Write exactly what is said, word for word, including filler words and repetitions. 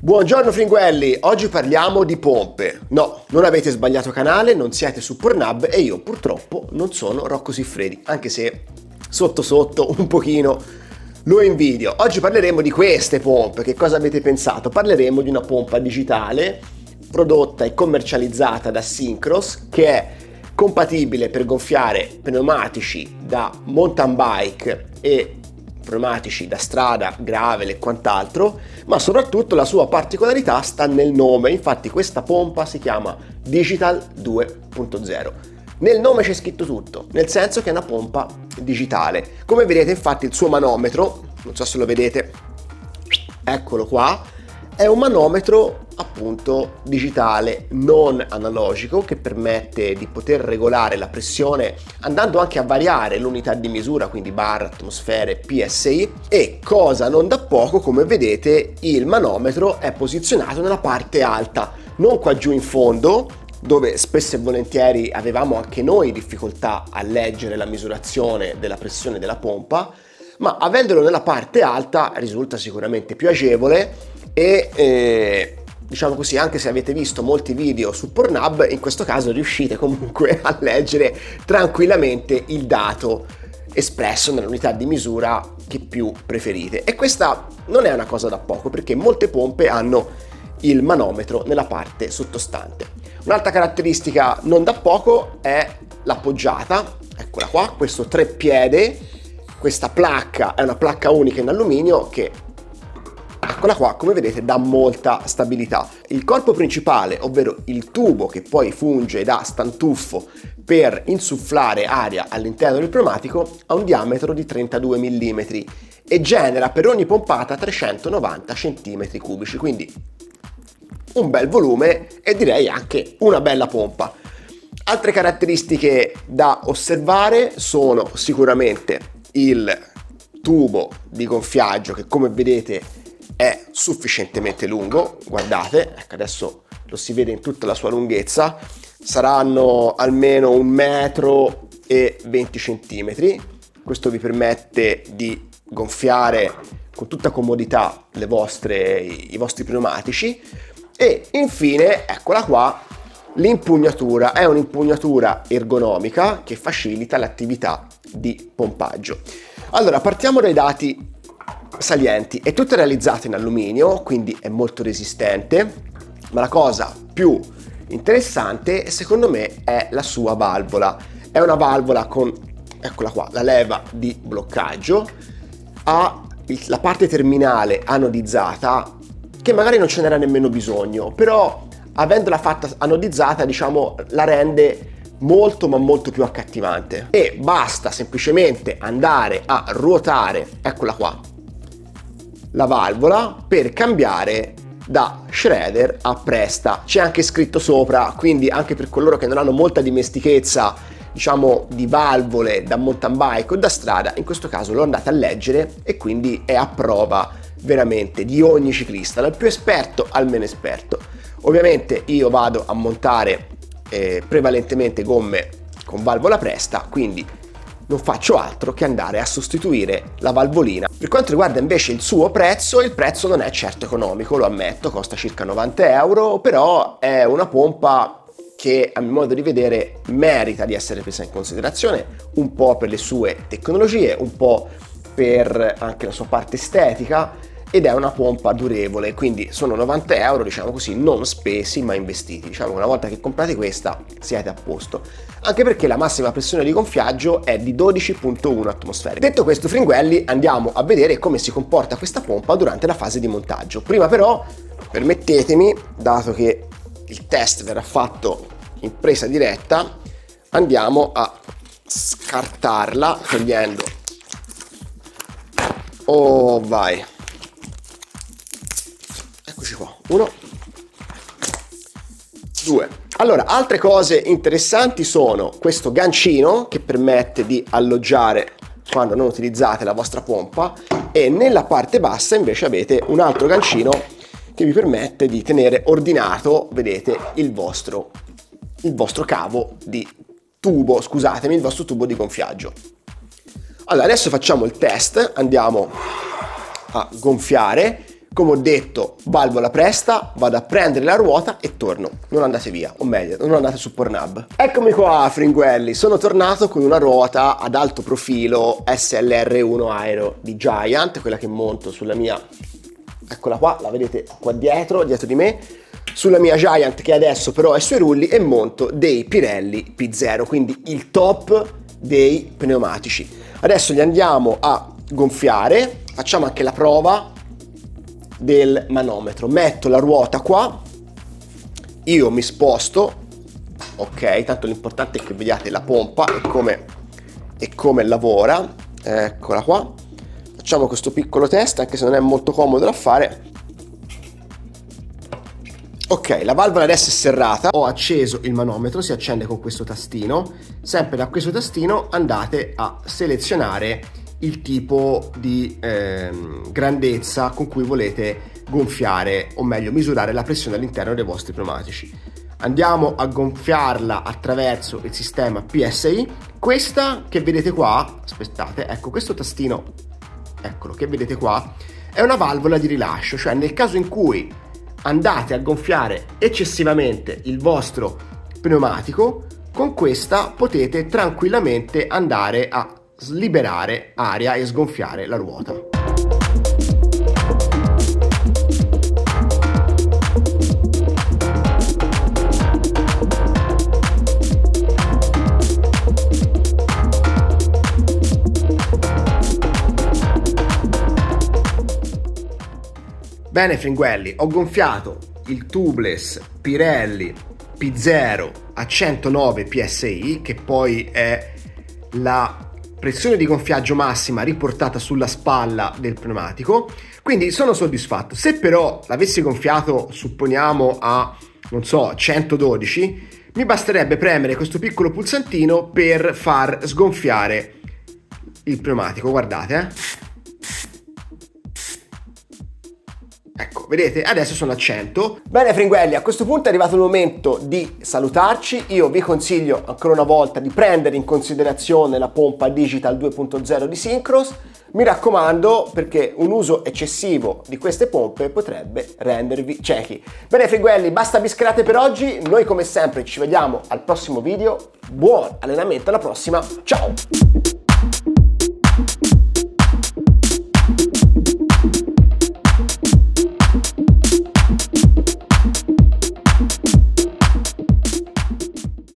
Buongiorno fringuelli, oggi parliamo di pompe. No, non avete sbagliato canale, non siete su Pornhub e io purtroppo non sono Rocco Siffredi, anche se sotto sotto un pochino lo invidio. Oggi parleremo di queste pompe. Che cosa avete pensato? Parleremo di una pompa digitale prodotta e commercializzata da Syncros, che è compatibile per gonfiare pneumatici da mountain bike e pneumatici da strada, gravel e quant'altro, ma soprattutto la sua particolarità sta nel nome. Infatti questa pompa si chiama Digital due punto zero. Nel nome c'è scritto tutto, nel senso che è una pompa digitale. Come vedete, infatti, il suo manometro, non so se lo vedete, eccolo qua, è un manometro appunto digitale, non analogico, che permette di poter regolare la pressione andando anche a variare l'unità di misura, quindi bar, atmosfere, P S I, e cosa non da poco, come vedete, il manometro è posizionato nella parte alta, non qua giù in fondo, dove spesso e volentieri avevamo anche noi difficoltà a leggere la misurazione della pressione della pompa, ma avendolo nella parte alta risulta sicuramente più agevole e eh, diciamo così, anche se avete visto molti video su Pornhub, in questo caso riuscite comunque a leggere tranquillamente il dato espresso nell'unità di misura che più preferite. E questa non è una cosa da poco, perché molte pompe hanno il manometro nella parte sottostante. Un'altra caratteristica non da poco è l'appoggiata, eccola qua, questo treppiede, questa placca è una placca unica in alluminio che, eccola qua, come vedete, dà molta stabilità. Il corpo principale, ovvero il tubo che poi funge da stantuffo per insufflare aria all'interno del pneumatico, ha un diametro di trentadue millimetri e genera per ogni pompata trecentonovanta centimetri cubici, quindi un bel volume e direi anche una bella pompa. Altre caratteristiche da osservare sono sicuramente il tubo di gonfiaggio, che come vedete è sufficientemente lungo, guardate, ecco, adesso lo si vede in tutta la sua lunghezza, saranno almeno un metro e venti centimetri. Questo vi permette di gonfiare con tutta comodità le vostre, i vostri pneumatici. E infine, eccola qua, l'impugnatura è un'impugnatura ergonomica che facilita l'attività di pompaggio. Allora, partiamo dai dati salienti. È tutta realizzata in alluminio, quindi è molto resistente, ma la cosa più interessante secondo me è la sua valvola. È una valvola con, eccola qua, la leva di bloccaggio, ha la parte terminale anodizzata, che magari non ce n'era nemmeno bisogno, però avendola fatta anodizzata, diciamo, la rende molto ma molto più accattivante. E basta semplicemente andare a ruotare, eccola qua, la valvola per cambiare da shredder a presta. C'è anche scritto sopra, quindi anche per coloro che non hanno molta dimestichezza, diciamo, di valvole da mountain bike o da strada, in questo caso lo andate a leggere e quindi è a prova veramente di ogni ciclista, dal più esperto al meno esperto. Ovviamente io vado a montare eh, prevalentemente gomme con valvola presta, quindi non faccio altro che andare a sostituire la valvolina. Per quanto riguarda invece il suo prezzo, il prezzo non è certo economico, lo ammetto, costa circa novanta euro, però è una pompa che a mio modo di vedere merita di essere presa in considerazione, un po' per le sue tecnologie, un po' per anche la sua parte estetica, ed è una pompa durevole, quindi sono novanta euro, diciamo così, non spesi ma investiti. Diciamo che una volta che comprate questa siete a posto, anche perché la massima pressione di gonfiaggio è di dodici virgola uno atmosfere. Detto questo, fringuelli, andiamo a vedere come si comporta questa pompa durante la fase di montaggio. Prima però permettetemi, dato che il test verrà fatto in presa diretta, andiamo a scartarla togliendo, oh vai, eccoci qua, uno, due. Allora, altre cose interessanti sono questo gancino che permette di alloggiare quando non utilizzate la vostra pompa, e nella parte bassa invece avete un altro gancino che vi permette di tenere ordinato, vedete, il vostro, il vostro cavo di tubo, scusatemi, il vostro tubo di gonfiaggio. Allora, adesso facciamo il test, andiamo a gonfiare. Come ho detto, valvola presta, vado a prendere la ruota e torno. Non andate via, o meglio, non andate su Pornhub. Eccomi qua, fringuelli, sono tornato con una ruota ad alto profilo S L R uno Aero di Giant, quella che monto sulla mia, eccola qua, la vedete qua dietro, dietro di me, sulla mia Giant che adesso però è sui rulli, e monto dei Pirelli P zero, quindi il top dei pneumatici. Adesso li andiamo a gonfiare, facciamo anche la prova del manometro. Metto la ruota qua, io mi sposto, ok, tanto l'importante è che vediate la pompa e come, e come lavora. Eccola qua, facciamo questo piccolo test anche se non è molto comodo da fare. Ok, la valvola adesso è serrata, ho acceso il manometro, si accende con questo tastino. Sempre da questo tastino andate a selezionare il tipo di ehm, grandezza con cui volete gonfiare, o meglio misurare la pressione all'interno dei vostri pneumatici. Andiamo a gonfiarla attraverso il sistema P S I. Questa che vedete qua, aspettate, ecco questo tastino, eccolo, che vedete qua, è una valvola di rilascio, cioè nel caso in cui andate a gonfiare eccessivamente il vostro pneumatico, con questa potete tranquillamente andare a liberare aria e sgonfiare la ruota. Bene fringuelli, ho gonfiato il tubeless Pirelli P zero a centonove P S I, che poi è la pressione di gonfiaggio massima riportata sulla spalla del pneumatico, quindi sono soddisfatto. Se però l'avessi gonfiato, supponiamo a, non so, centododici, mi basterebbe premere questo piccolo pulsantino per far sgonfiare il pneumatico, guardate, eh. Ecco, vedete? Adesso sono a cento. Bene fringuelli, a questo punto è arrivato il momento di salutarci. Io vi consiglio ancora una volta di prendere in considerazione la pompa Digital due punto zero di Syncros. Mi raccomando, perché un uso eccessivo di queste pompe potrebbe rendervi ciechi. Bene fringuelli, basta bischerate per oggi. Noi come sempre ci vediamo al prossimo video. Buon allenamento, alla prossima. Ciao!